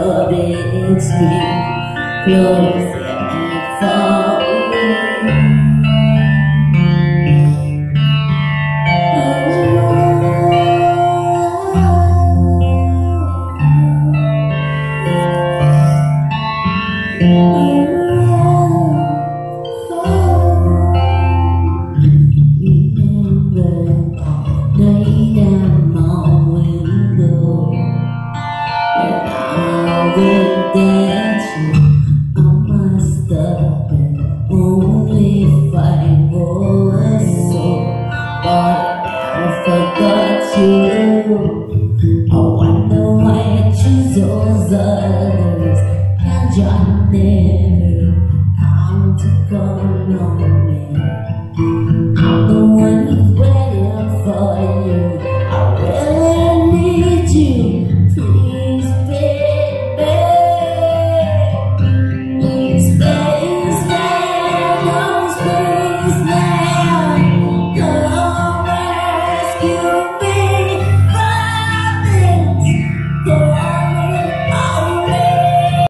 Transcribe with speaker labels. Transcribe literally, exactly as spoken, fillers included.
Speaker 1: but it's been close and far away. Forgot you. I wonder why I choose those others and your name.